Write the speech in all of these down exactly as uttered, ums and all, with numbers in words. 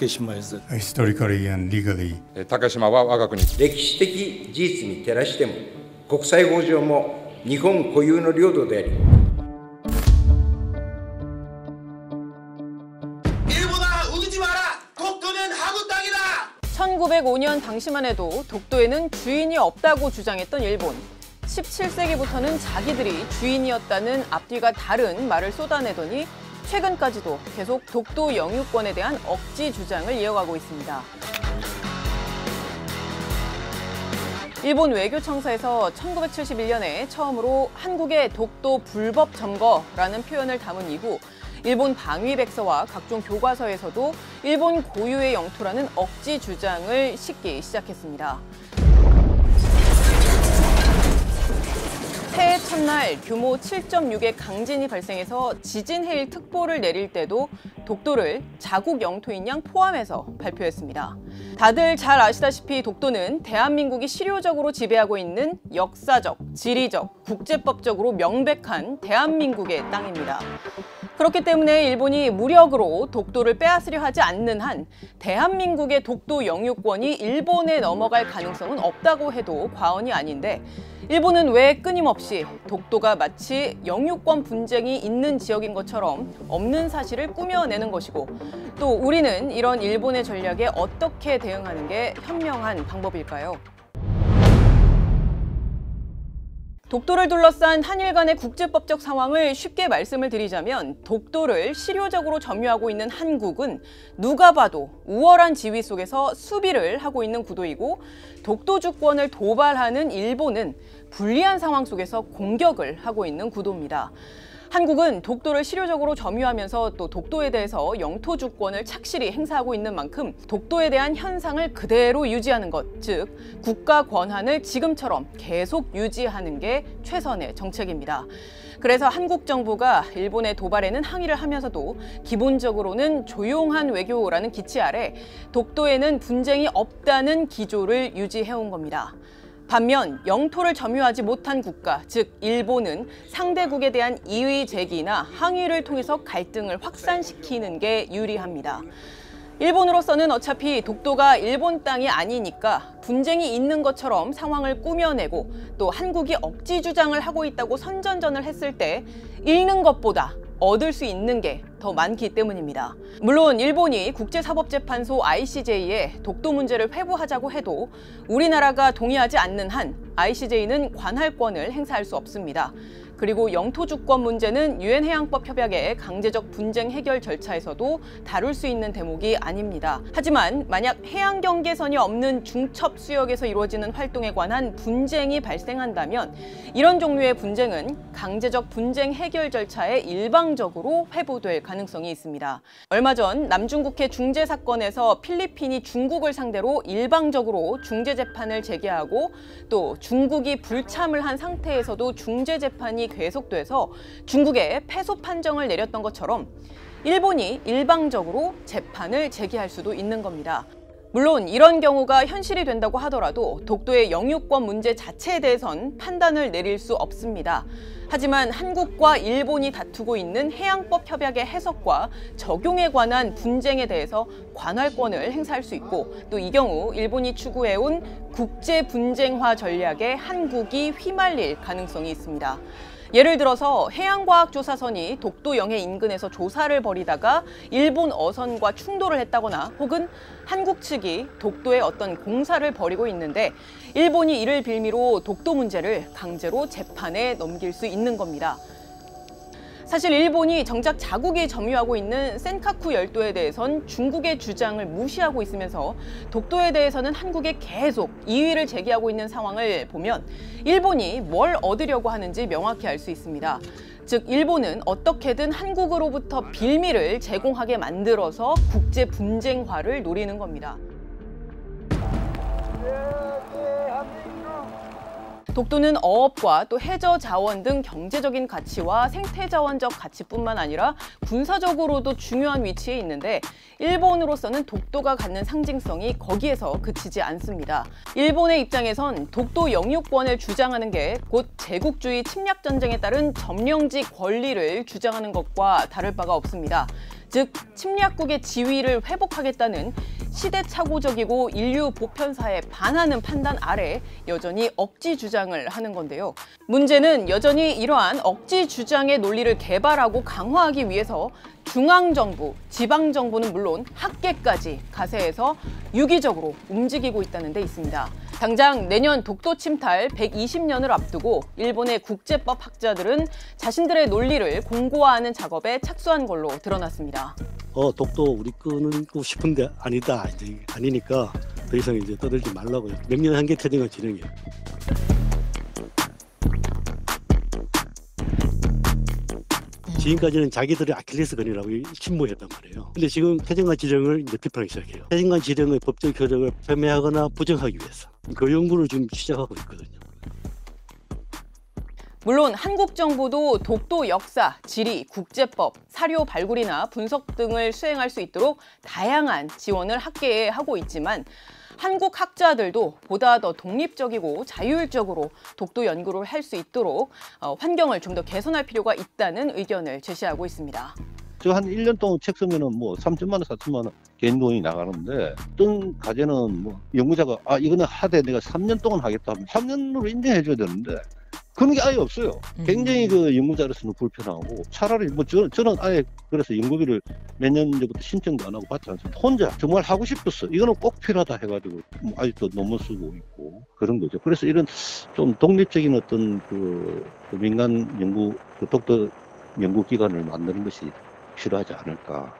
竹島です。 Historically and legally. 竹島は我が国。 歴史的事実に照らしても、国際法上も日本固有の領土であり、 천구백오 년 당시만 해도 독도에는 주인이 없다고 주장했던 일본. 십칠 세기부터는 자기들이 주인이었다는 앞뒤가 다른 말을 쏟아내더니 최근까지도 계속 독도 영유권에 대한 억지 주장을 이어가고 있습니다. 일본 외교청사에서 천구백칠십일 년에 처음으로 한국의 독도 불법 점거라는 표현을 담은 이후 일본 방위백서와 각종 교과서에서도 일본 고유의 영토라는 억지 주장을 싣기 시작했습니다. 새해 첫날 규모 칠 점 육의 강진이 발생해서 지진해일 특보를 내릴 때도 독도를 자국 영토인 양 포함해서 발표했습니다. 다들 잘 아시다시피 독도는 대한민국이 실효적으로 지배하고 있는 역사적, 지리적, 국제법적으로 명백한 대한민국의 땅입니다. 그렇기 때문에 일본이 무력으로 독도를 빼앗으려 하지 않는 한 대한민국의 독도 영유권이 일본에 넘어갈 가능성은 없다고 해도 과언이 아닌데, 일본은 왜 끊임없이 독도가 마치 영유권 분쟁이 있는 지역인 것처럼 없는 사실을 꾸며내는 것이고, 또 우리는 이런 일본의 전략에 어떻게 대응하는 게 현명한 방법일까요? 독도를 둘러싼 한일 간의 국제법적 상황을 쉽게 말씀을 드리자면, 독도를 실효적으로 점유하고 있는 한국은 누가 봐도 우월한 지위 속에서 수비를 하고 있는 구도이고, 독도 주권을 도발하는 일본은 불리한 상황 속에서 공격을 하고 있는 구도입니다. 한국은 독도를 실효적으로 점유하면서 또 독도에 대해서 영토 주권을 착실히 행사하고 있는 만큼 독도에 대한 현상을 그대로 유지하는 것, 즉 국가 권한을 지금처럼 계속 유지하는 게 최선의 정책입니다. 그래서 한국 정부가 일본의 도발에는 항의를 하면서도 기본적으로는 조용한 외교라는 기치 아래 독도에는 분쟁이 없다는 기조를 유지해온 겁니다. 반면 영토를 점유하지 못한 국가, 즉 일본은 상대국에 대한 이의 제기나 항의를 통해서 갈등을 확산시키는 게 유리합니다. 일본으로서는 어차피 독도가 일본 땅이 아니니까 분쟁이 있는 것처럼 상황을 꾸며내고, 또 한국이 억지 주장을 하고 있다고 선전전을 했을 때 잃는 것보다 얻을 수 있는 게 더 많기 때문입니다. 물론 일본이 국제사법재판소 아이씨제이에 독도 문제를 회부하자고 해도 우리나라가 동의하지 않는 한 아이씨제이는 관할권을 행사할 수 없습니다. 그리고 영토 주권 문제는 유엔 해양법 협약의 강제적 분쟁 해결 절차에서도 다룰 수 있는 대목이 아닙니다. 하지만 만약 해양 경계선이 없는 중첩 수역에서 이루어지는 활동에 관한 분쟁이 발생한다면 이런 종류의 분쟁은 강제적 분쟁 해결 절차에 일방적으로 회부될 가능성이 있습니다. 얼마 전 남중국해 중재 사건에서 필리핀이 중국을 상대로 일방적으로 중재 재판을 제기하고, 또 중국이 불참을 한 상태에서도 중재 재판이 계속돼서 중국에 패소 판정을 내렸던 것처럼 일본이 일방적으로 재판을 제기할 수도 있는 겁니다. 물론 이런 경우가 현실이 된다고 하더라도 독도의 영유권 문제 자체에 대해선 판단을 내릴 수 없습니다. 하지만 한국과 일본이 다투고 있는 해양법 협약의 해석과 적용에 관한 분쟁에 대해서 관할권을 행사할 수 있고, 또 이 경우 일본이 추구해온 국제 분쟁화 전략에 한국이 휘말릴 가능성이 있습니다. 예를 들어서 해양과학조사선이 독도 영해 인근에서 조사를 벌이다가 일본 어선과 충돌을 했다거나, 혹은 한국 측이 독도에 어떤 공사를 벌이고 있는데 일본이 이를 빌미로 독도 문제를 강제로 재판에 넘길 수 있는 겁니다. 사실 일본이 정작 자국이 점유하고 있는 센카쿠 열도에 대해선 중국의 주장을 무시하고 있으면서 독도에 대해서는 한국에 계속 이의를 제기하고 있는 상황을 보면 일본이 뭘 얻으려고 하는지 명확히 알 수 있습니다. 즉 일본은 어떻게든 한국으로부터 빌미를 제공하게 만들어서 국제 분쟁화를 노리는 겁니다. 독도는 어업과 또 해저 자원 등 경제적인 가치와 생태 자원적 가치뿐만 아니라 군사적으로도 중요한 위치에 있는데, 일본으로서는 독도가 갖는 상징성이 거기에서 그치지 않습니다. 일본의 입장에선 독도 영유권을 주장하는 게 곧 제국주의 침략 전쟁에 따른 점령지 권리를 주장하는 것과 다를 바가 없습니다. 즉 침략국의 지위를 회복하겠다는 시대착오적이고 인류 보편사에 반하는 판단 아래 여전히 억지 주장을 하는 건데요. 문제는 여전히 이러한 억지 주장의 논리를 개발하고 강화하기 위해서 중앙정부, 지방정부는 물론 학계까지 가세해서 유기적으로 움직이고 있다는 데 있습니다. 당장 내년 독도 침탈 백이십 년을 앞두고 일본의 국제법 학자들은 자신들의 논리를 공고화하는 작업에 착수한 걸로 드러났습니다. 어, 독도 우리 끊고 싶은데 아니다. 이제 아니니까 더 이상 이제 떠들지 말라고요. 명령 한계 태정한 진행이에요. 지금까지는 자기들의 아킬레스건이라고 침묵했단 말이에요. 근데 지금 태정관 지령을 이제 비판하기 시작해요. 태정관 지령의 법적 효력을 폄훼하거나 부정하기 위해서 그 연구를 지금 시작하고 있거든요. 물론 한국 정부도 독도 역사, 지리, 국제법, 사료 발굴이나 분석 등을 수행할 수 있도록 다양한 지원을 학계에 하고 있지만 한국 학자들도 보다 더 독립적이고 자율적으로 독도 연구를 할 수 있도록 환경을 좀 더 개선할 필요가 있다는 의견을 제시하고 있습니다. 저 한 일 년 동안 책 쓰면은 뭐 삼천만 원, 사천만 원 개인 돈이 나가는데 어떤 과제는 뭐 연구자가 아 이거는 하되 내가 삼 년 동안 하겠다 하면 삼 년으로 인정해 줘야 되는데 그런 게 아예 없어요. 굉장히 그 연구자로서는 불편하고 차라리 뭐 저는, 저는 아예 그래서 연구비를 몇 년 전부터 신청도 안 하고 받지 않습니다. 혼자 정말 하고 싶었어. 이거는 꼭 필요하다 해가지고 뭐 아직도 논문 쓰고 있고 그런 거죠. 그래서 이런 좀 독립적인 어떤 그, 그 민간 연구, 그 독도 연구기관을 만드는 것이 필요하지 않을까.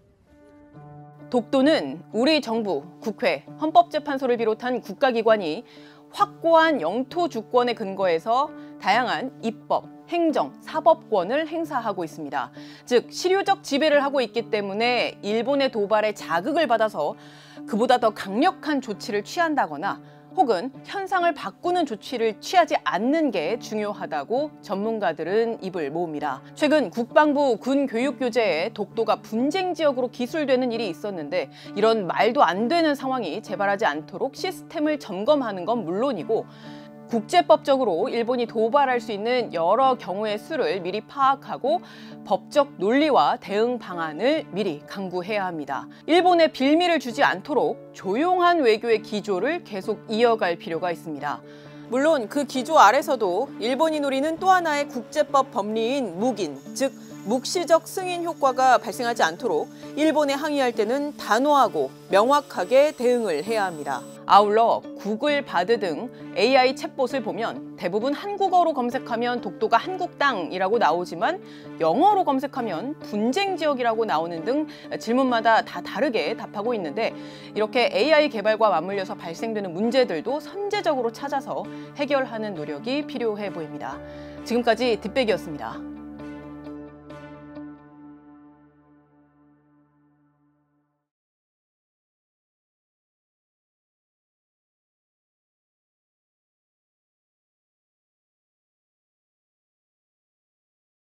독도는 우리 정부, 국회, 헌법재판소를 비롯한 국가기관이 확고한 영토 주권에 근거해서 다양한 입법, 행정, 사법권을 행사하고 있습니다. 즉 실효적 지배를 하고 있기 때문에 일본의 도발에 자극을 받아서 그보다 더 강력한 조치를 취한다거나 혹은 현상을 바꾸는 조치를 취하지 않는 게 중요하다고 전문가들은 입을 모읍니다. 최근 국방부 군 교육 교재에 독도가 분쟁 지역으로 기술되는 일이 있었는데 이런 말도 안 되는 상황이 재발하지 않도록 시스템을 점검하는 건 물론이고 국제법적으로 일본이 도발할 수 있는 여러 경우의 수를 미리 파악하고 법적 논리와 대응 방안을 미리 강구해야 합니다. 일본에 빌미를 주지 않도록 조용한 외교의 기조를 계속 이어갈 필요가 있습니다. 물론 그 기조 아래서도 일본이 노리는 또 하나의 국제법 법리인 묵인, 즉 묵시적 승인 효과가 발생하지 않도록 일본에 항의할 때는 단호하고 명확하게 대응을 해야 합니다. 아울러 구글 바드 등 에이아이 챗봇을 보면 대부분 한국어로 검색하면 독도가 한국 땅이라고 나오지만 영어로 검색하면 분쟁 지역이라고 나오는 등 질문마다 다 다르게 답하고 있는데 이렇게 에이아이 개발과 맞물려서 발생되는 문제들도 선제적으로 찾아서 해결하는 노력이 필요해 보입니다. 지금까지 뒷백이었습니다.